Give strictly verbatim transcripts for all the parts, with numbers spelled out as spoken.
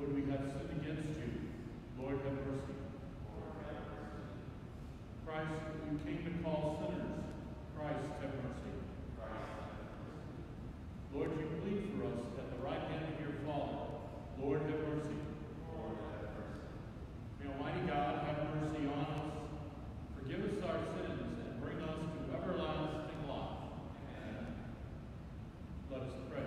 Lord, we have sinned against you. Lord, have mercy. Christ, you came to call sinners. Christ, have mercy. Lord, you plead for us at the right hand of your Father. Lord, have mercy. May Almighty God have mercy on us, forgive us our sins, and bring us to everlasting life. Amen. Let us pray.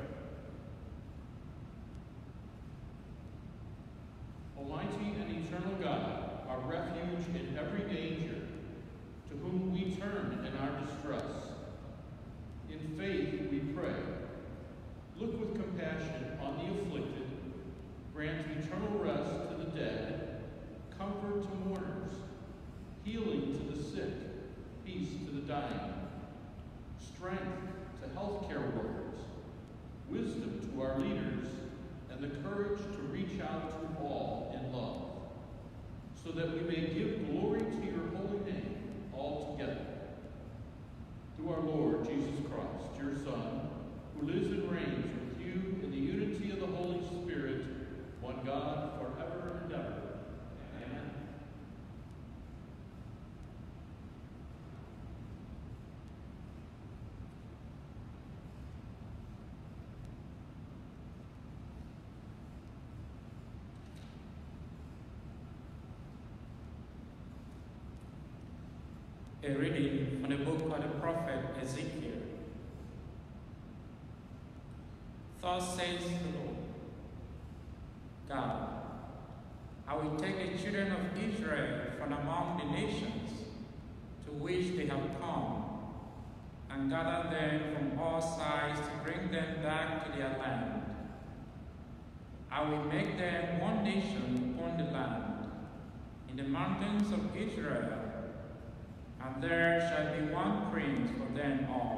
Almighty and eternal God, our refuge in every danger, to whom we turn in our distress, in faith we pray. Look with compassion on the afflicted, grant eternal rest to the dead, comfort to mourners, healing to the sick, peace to the dying, strength to healthcare workers, wisdom to our leaders, and the courage to reach out to all in love, so that we may give glory to your holy name all together. Through our Lord Jesus Christ, your Son, who lives and reigns with you in the unity of the Holy Spirit, one God, forever and ever. Amen. A reading from the book of the prophet Ezekiel. Thus says the Lord God, I will take the children of Israel from among the nations to which they have come, and gather them from all sides to bring them back to their land. I will make them one nation upon the land, in the mountains of Israel, and there shall be one prince for them all.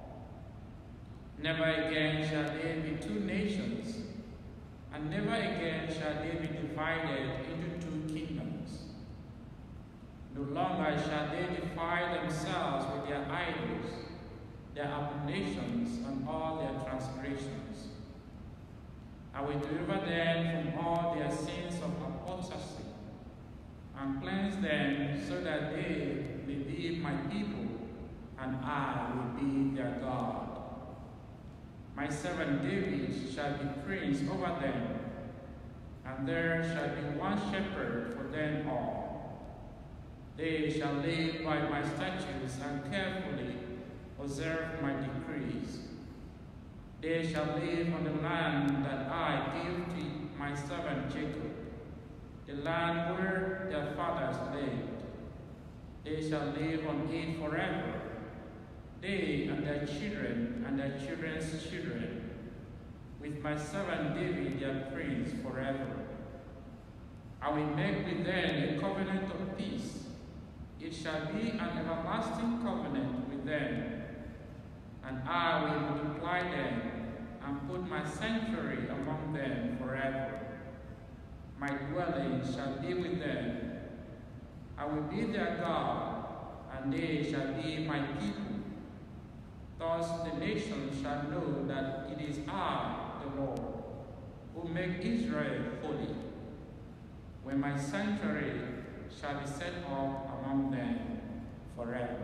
Never again shall there be two nations, and never again shall they be divided into two kingdoms. No longer shall they defile themselves with their idols, their abominations, and all their transgressions. I will deliver them from all their sins of apostasy, and cleanse them so that they may be my people, and I will be their God. My servant David shall be prince over them, and there shall be one shepherd for them all. They shall live by my statutes and carefully observe my decrees. They shall live on the land that I give to my servant Jacob, the land where their fathers lived. They shall live on it forever, they and their children and their children's children, with my servant David their prince forever. I will make with them a covenant of peace. It shall be an everlasting covenant with them, and I will multiply them and put my sanctuary among them forever. My dwelling shall be with them. I will be their God, and they shall be my people. Thus the nations shall know that it is I, the Lord, who make Israel holy, when my sanctuary shall be set up among them forever.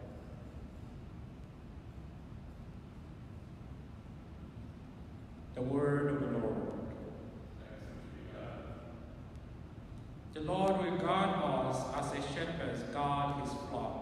The word of the Lord. The Lord will guard us as a shepherd guard his flock.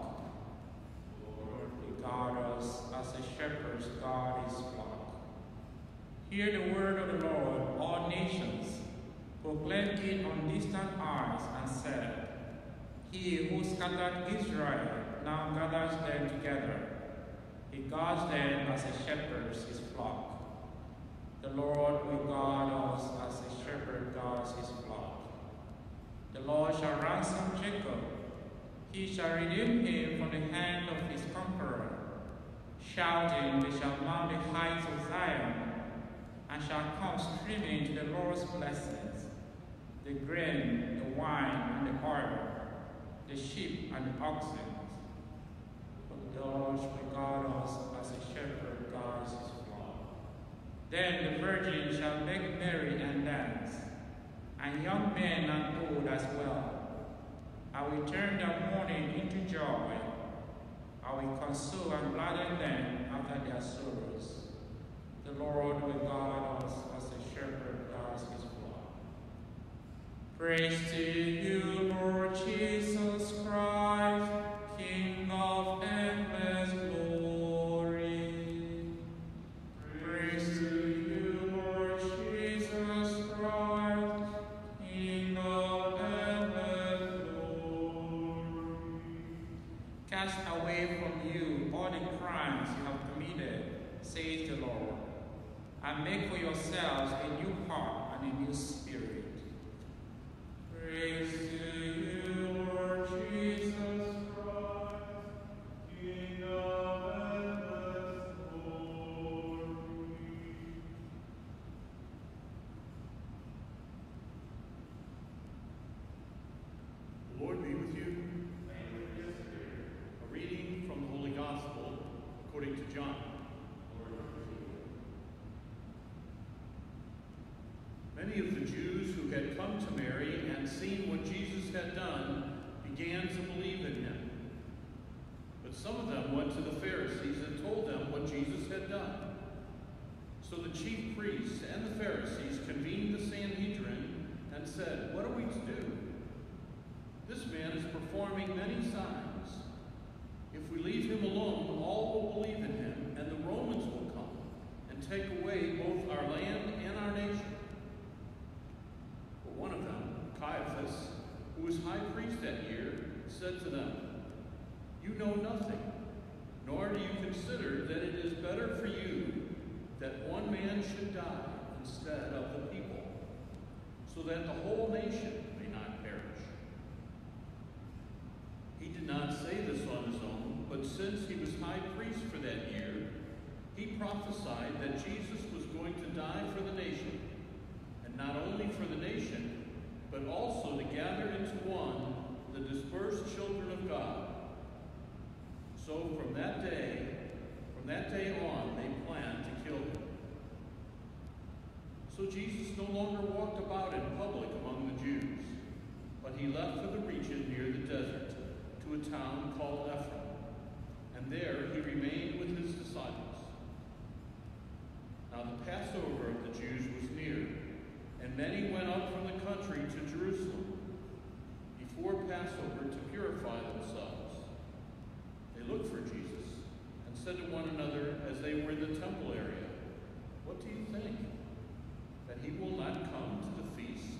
Guard us as the shepherds guard his flock. Hear the word of the Lord, all nations. Proclaim it on distant isles and said, He who scattered Israel now gathers them together. He guards them as a shepherd his flock. The Lord will guard us as a shepherd guards his flock. The Lord shall ransom Jacob. He shall redeem him from the hand of his conqueror. Shouting, they shall mount the heights of Zion, and shall come streaming to the Lord's blessings, the grain, the wine, and the oil, the sheep and the oxen. For the Lord will guard us as a shepherd guards his flock. Then the virgin shall make merry and dance. and young men and old as well. I will turn their mourning into joy. I will console and gladden them after their sorrows. The Lord will guard us as a shepherd guards his flock. Praise to you, Lord Jesus Christ, King of endless glory. Praise to you, Lord Jesus Christ, King of endless glory. Cast away from you all the crimes you have committed, says the Lord, and make for yourselves a new heart and a new spirit. Praise to you, Lord Jesus Christ, King of endless glory. The Lord be with you. A reading from the Holy Gospel according to John. Many of the Jews who had come to Mary and seen what Jesus had done began to believe in him. But some of them went to the Pharisees and told them what Jesus had done. So the chief priests and the Pharisees convened the Sanhedrin and said, "What are we to do? This man is performing many signs. If we leave him alone, all will believe in him, and the Romans will come and take away both our land and our nation." But one of them, Caiaphas, who was high priest that year, said to them, "You know nothing, nor do you consider that it is better for you that one man should die instead of the people, so that the whole nation may not perish." He did not say this on his own, but since he was high priest for that year, he prophesied that Jesus was going to die for the nation, and not only for the nation, but also to gather into one the dispersed children of God. So from that day, from that day on, they planned to kill him. So Jesus no longer walked about in public among the Jews, but he left for the region near the desert, to a town called Ephraim, and there he remained with his disciples. Now the Passover of the Jews was near, and many went up from the country to Jerusalem before Passover to purify themselves. They looked for Jesus and said to one another as they were in the temple area, "What do you think? That he will not come to the feast?"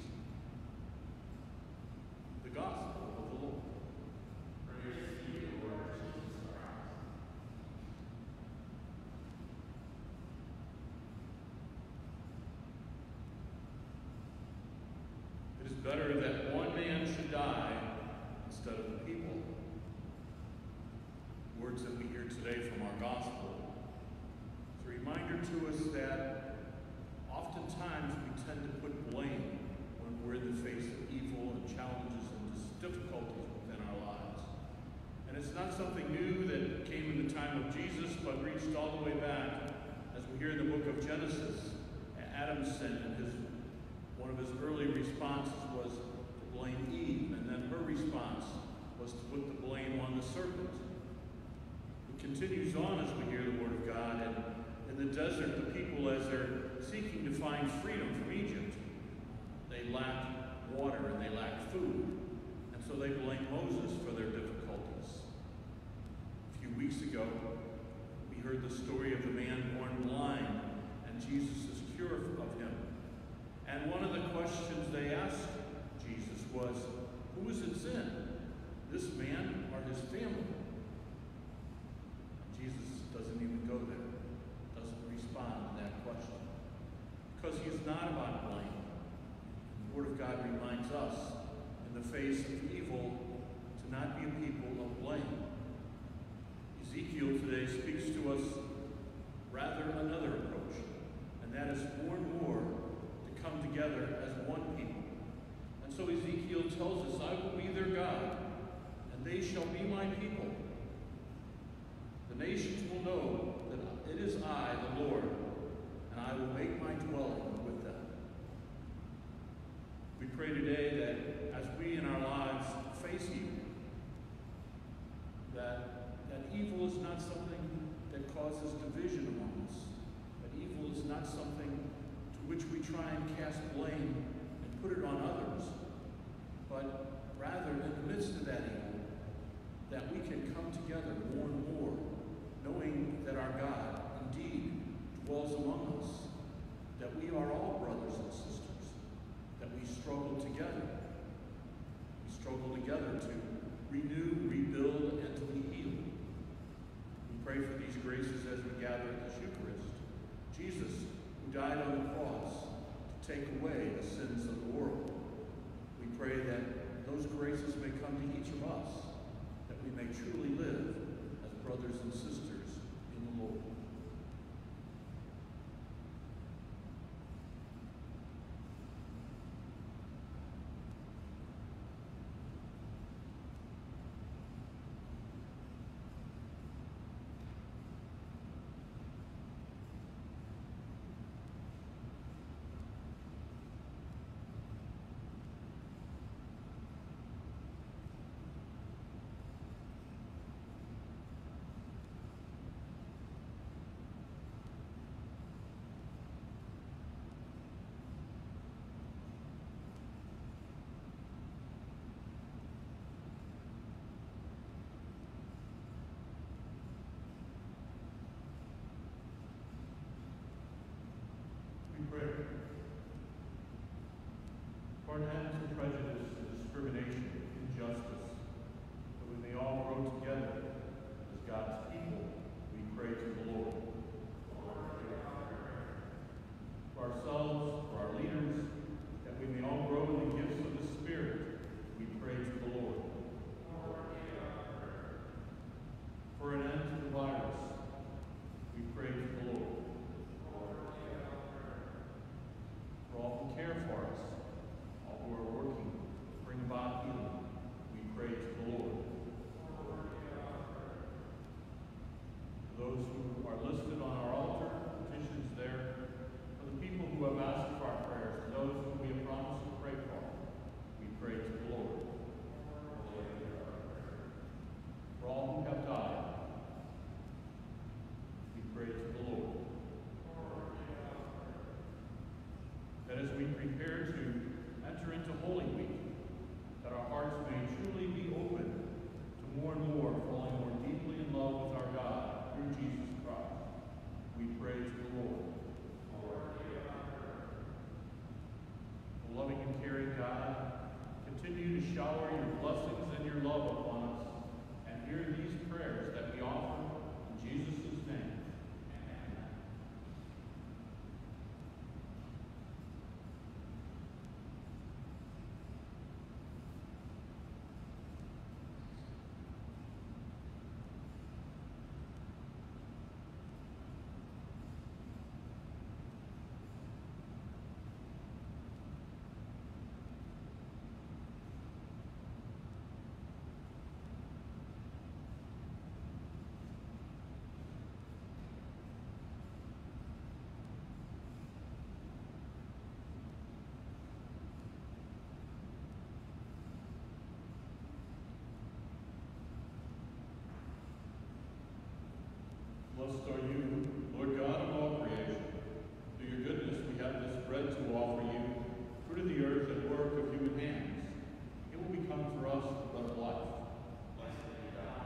The Gospel of the Lord. Praise to you, Lord Jesus Christ. It is better that one man should die instead of the people. Words that we hear today from our gospel. It's a reminder to us that oftentimes we tend to put blame when we're in the face of evil and challenges and difficulties within our lives. And it's not something new that came in the time of Jesus, but reached all the way back, as we hear in the book of Genesis. Adam's sin, and his one of his early responses was to blame Eve, and then her response was to put the blame on the serpent. It continues on as we hear the word of God, and in the desert, the people, as they're seeking to find freedom from Egypt, they lack water and they lack food, and so they blame Moses for their difficulties. A few weeks ago, we heard the story of the man born blind and Jesus' cure of him. And one of the questions they asked Jesus was, who was in sin, this man or his family? Jesus doesn't even go there, doesn't respond to that question, because he is not about blame. The Word of God reminds us, in the face of evil, to not be a people of blame. Ezekiel today speaks to us rather another approach, and that is more and more to come together as one people. And so Ezekiel tells us, I will be their God, and they shall be my people. The nations will know that it is I, the Lord, and I will make my dwelling with them. We pray today that as we in our lives face evil, that, that evil is not something that causes division among us, that evil is not something to which we try and cast blame and put it on others, but rather in the midst of that evil, that we can come together more and more, knowing that our God indeed dwells among us, that we are all brothers and sisters, that we struggle together. We struggle together to renew, rebuild, and to be healed. We pray for these graces as we gather at this Eucharist. Jesus, who died on the cross to take away the sins of the world. We pray that those graces may come to each of us, that we may truly live as brothers and sisters in the Lord. Pray for an end to prejudice and discrimination, injustice, that we may all grow together as God's people. We pray to the Lord. For ourselves, for our leaders, that we may all grow in the gifts of the Spirit. We pray to the Lord. For an end to the virus, we pray to the Lord. For all who care for us, all who are working to bring about healing, we pray to the Lord. For those who are listed on our altar, petitions there, for the people who have asked for our prayers, and those whom we have promised to pray for, we pray to the Lord. For all who have died, we pray to the Lord. That as we prepare to enter into Holy Week, that our hearts may truly be open to more and more falling more deeply in love with our God through Jesus Christ. We pray to the Lord. O loving and caring God, continue to shower your blessings and your love upon us, and hear these prayers that we offer in Jesus' name. Blessed are you, Lord God of all creation. Through your goodness we have this bread to offer you, fruit of the earth and work of human hands. It will become for us the bread of life. Blessed be God.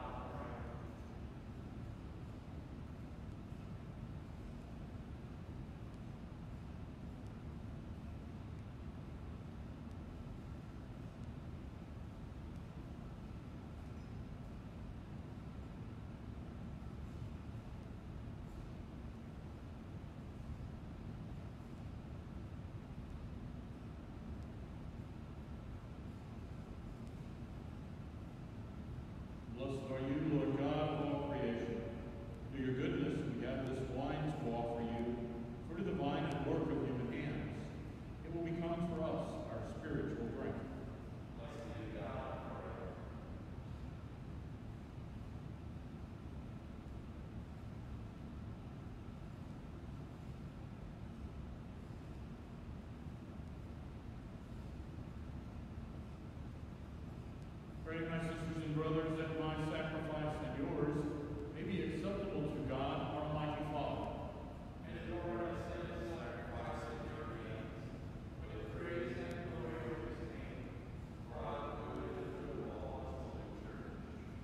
pray, my sisters and brothers, that my sacrifice and yours may be acceptable to God, our Almighty Father. And Lord, I send the sacrifice in your hands, for the praise and glory of his name, for our good and good of all his holy church.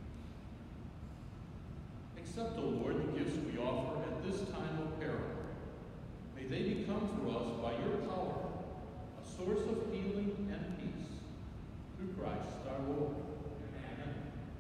Accept, O Lord, the gifts we offer at this time of peril. May they become to us, by your power, a source of healing and peace. Through Christ our Lord. Amen.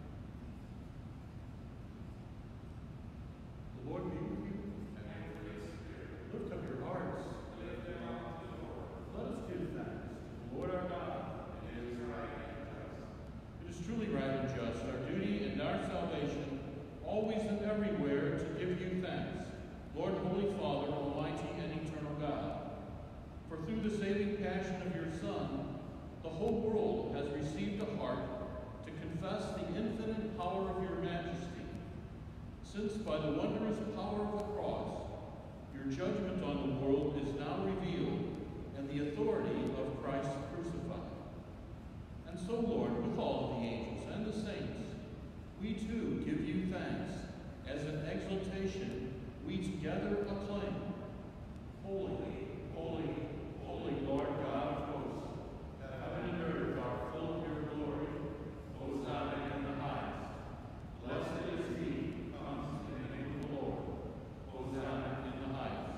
The Lord be with you. And with your spirit. Lift up your hearts. Lift them up to the Lord. Let us give thanks to the Lord our God. It is right and just. It is truly right and just, our duty and our salvation, always and everywhere to give you thanks, Lord, Holy Father, Almighty and eternal God. For through the saving passion of your Son, the whole world has received a heart to confess the infinite power of your majesty, since by the wondrous power of the cross, your judgment on the world is now revealed and the authority of Christ crucified. And so, Lord, with all of the angels and the saints, we too give you thanks. As an exaltation, we together acclaim, Holy, holy, holy Lord God of hosts, heaven and earth are full of your glory. Hosanna in the highest. Blessed is he who comes in the name of the Lord. Hosanna in the highest.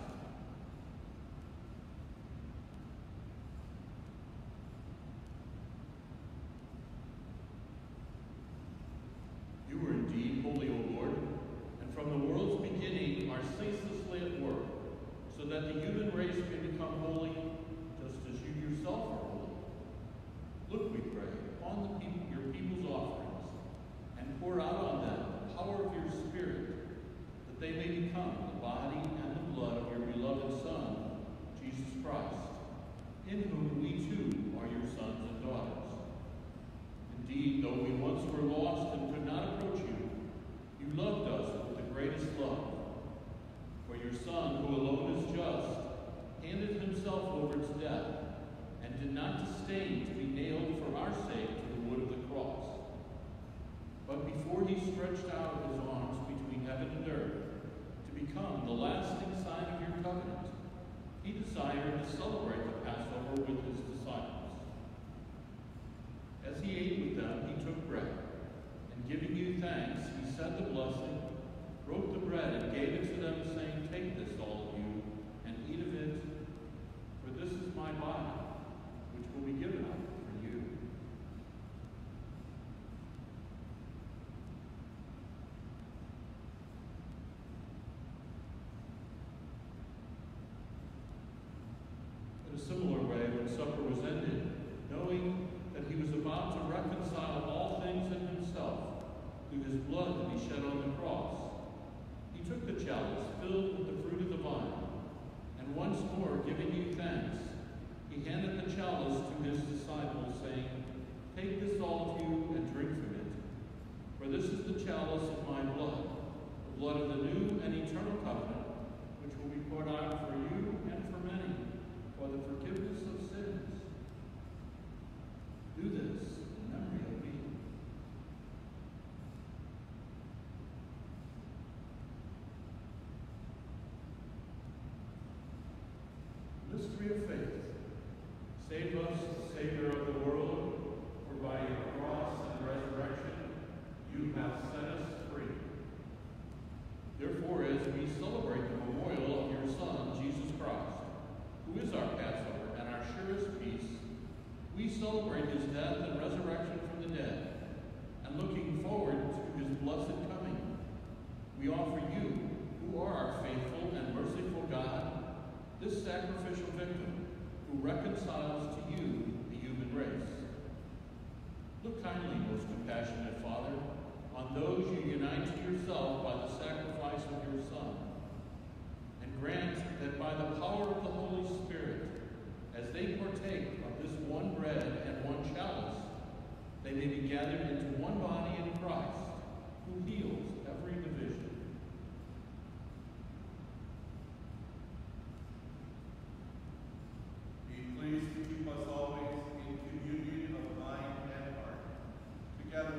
You are indeed holy, O Lord, and from the world's beginning are ceaselessly at work, so that the human race may become holy, just as you yourself are holy. Look, we pray, upon the people, your people's offerings, and pour out on them the power of your Spirit, that they may become the body and the blood of your beloved Son, Jesus Christ, in whom we too are your sons and daughters. Indeed, though we once were lost and could not approach you, you loved us with the greatest love. For your Son, who alone is just, handed himself over to death, and did not disdain to be nailed for our sake to the wood of the cross. But before he stretched out his arms between heaven and earth to become the lasting sign of your covenant, he desired to celebrate the Passover with his disciples. As he ate with them, he took bread, and giving you thanks, he said the blessing, broke the bread, and gave it to them, saying, Take this, all of you, and eat of it, for this is my body, which will be given up for you. In a similar way, when supper was ended, knowing that he was about to reconcile all things in himself through his blood to be shed on the cross, he took the chalice filled with the fruit of the vine, and once more giving you thanks, he handed the chalice to his disciples, saying, Take this, all of you, and drink from it, for this is the chalice of my blood, the blood of the new and eternal covenant, which will be poured out for you and for many, for the forgiveness of sins. Do this in memory of me. Mystery of faith. Save us, Savior of the world, for by your cross and resurrection you have set us free. Therefore, as we celebrate the memorial of your Son, Jesus Christ, who is our Passover and our surest peace, we celebrate his death and resurrection from the dead, and looking forward to his blessed coming, we offer you, who are our faithful and merciful God, this sacrificial victim who reconciles to you the human race. Look kindly, most compassionate Father, on those you unite to yourself by the sacrifice of your Son, and grant that by the power of the Holy Spirit, as they partake of this one bread and one chalice, they may be gathered into one body in Christ, who heals every division. Be pleased to keep us always in communion of mind and heart, together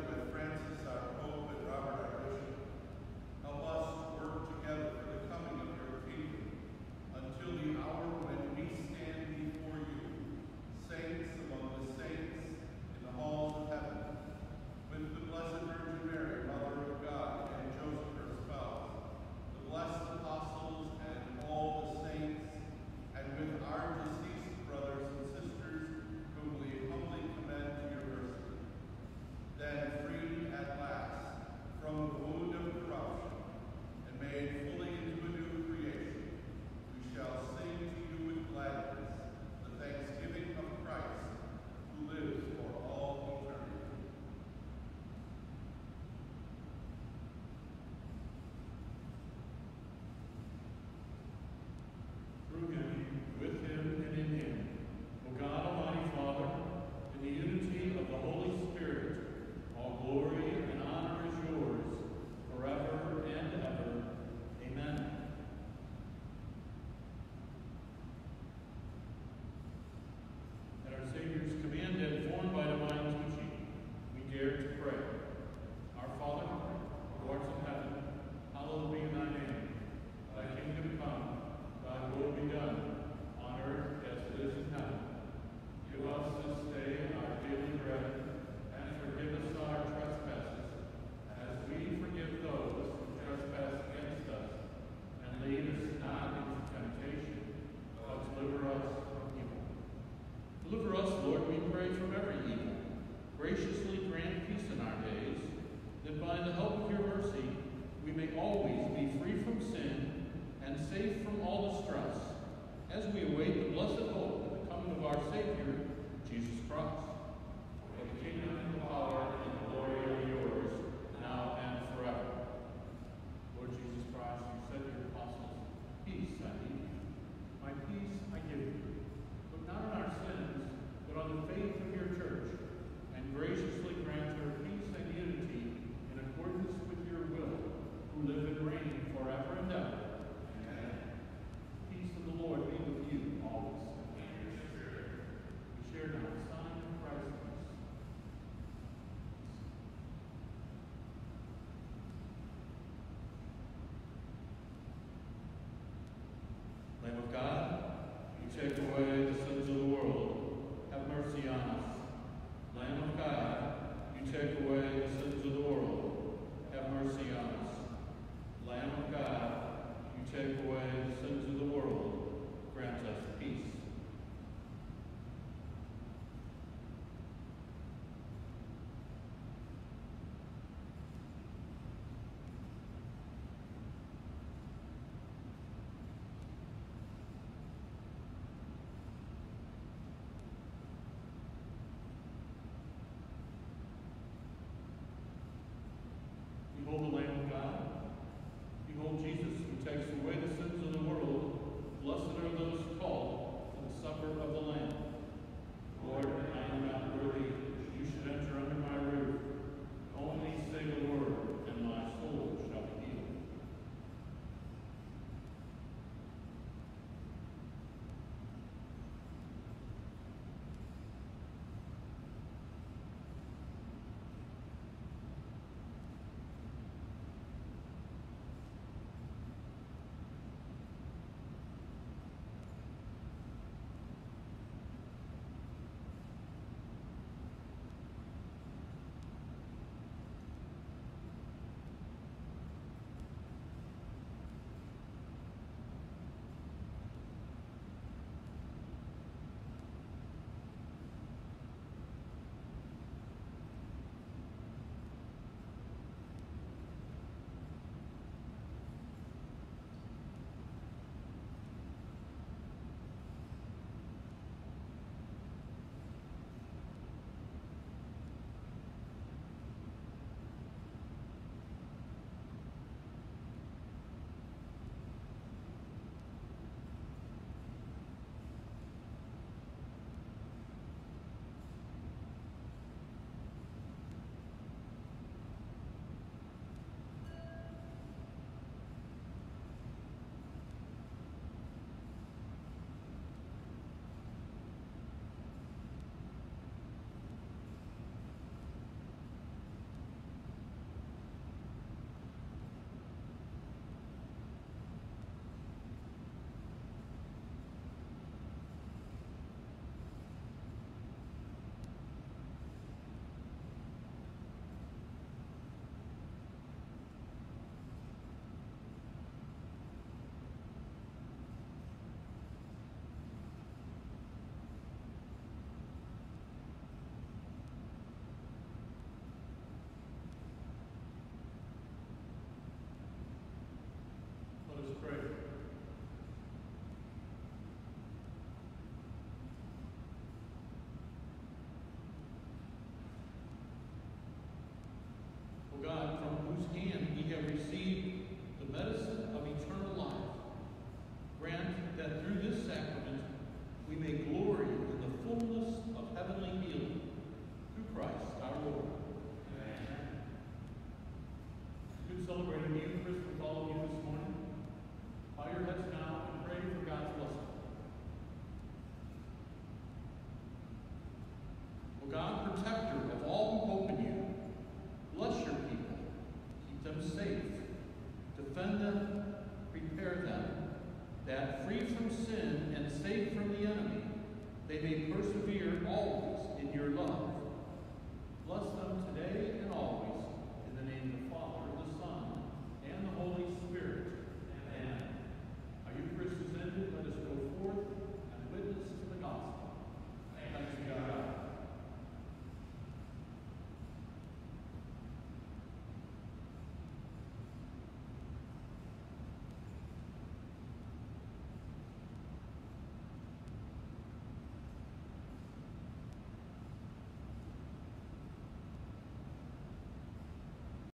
Deliver us, Lord, we pray, from every evil. Graciously grant peace in our days, that by the help of your mercy we may always be free from sin and safe from all distress, as we await the blessed hope of the coming of our Savior,